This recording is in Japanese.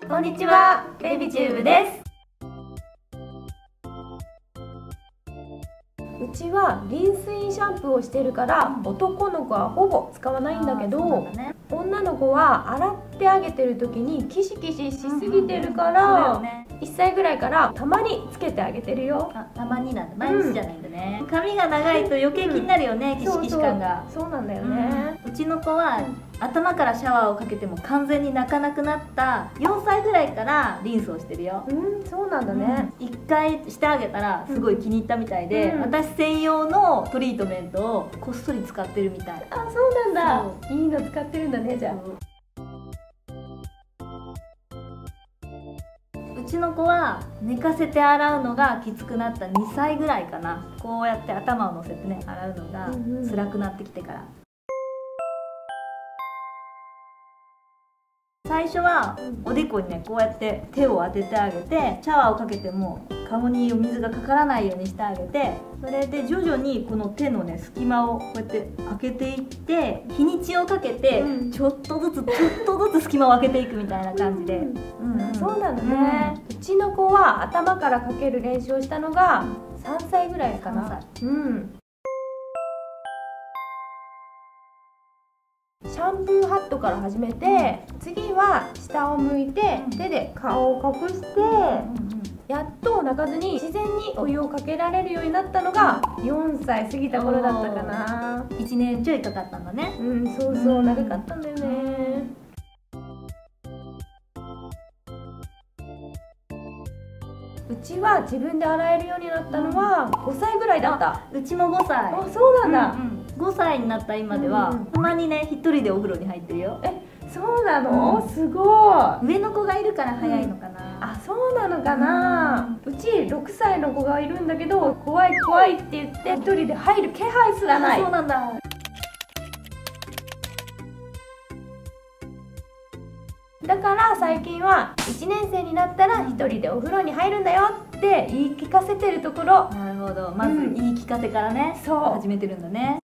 こんにちは、ベイビーチューブです。うちはリンスインシャンプーをしてるから男の子はほぼ使わないんだけど、女の子は洗ってあげてる時にキシキシしすぎてるから1歳ぐらいからたまにつけてあげてるよ。 たまになんだ、毎日じゃないんだね。髪が長いと余計気になるよね、キシキシ感が。 そうなんだよね。 うちの子は頭からシャワーをかけても完全に泣かなくなった4歳ぐらいからリンスをしてるよ。 そうなんだね。 1回してあげたらすごい気に入ったみたいで、私専用のトリートメントをこっそり使ってるみたい。 あ、そうなんだ。いいの使ってるんだね、じゃあ。 うちの子は寝かせて洗うのがきつくなった2歳ぐらいかな。こうやって頭を乗せてね洗うのが辛くなってきてから。最初はおでこにねこうやって手を当ててあげてシャワーをかけても顔にお水がかからないようにしてあげて、それで徐々にこの手のね隙間をこうやって開けていって日にちをかけてちょっとずつ隙間を開けていくみたいな感じで。 そうなのね。うちの子は頭からかける練習をしたのが3歳ぐらいかな。シャンプーハットから始めて、次は下を向いて手で顔を隠して、やっと泣かずに自然にお湯をかけられるようになったのが4歳過ぎた頃だったかな。 1年ちょいかかったんだね。 そうそう、長かったんだよね。うちは自分で洗えるようになったのは5歳ぐらいだった。 うちも5歳。 あ、そうなんだ。 5歳になった今ではたまにね一人でお風呂に入ってるよ。 そうなの？すごい。 上の子がいるから早いのかな。 あ、そうなのかな。うち6歳の子がいるんだけど、怖い怖いって言って一人で入る気配すらない。 そうなんだ。 だから最近は1年生になったら一人でお風呂に入るんだよって言い聞かせてるところ。 なるほど、まず言い聞かせからね、始めてるんだね。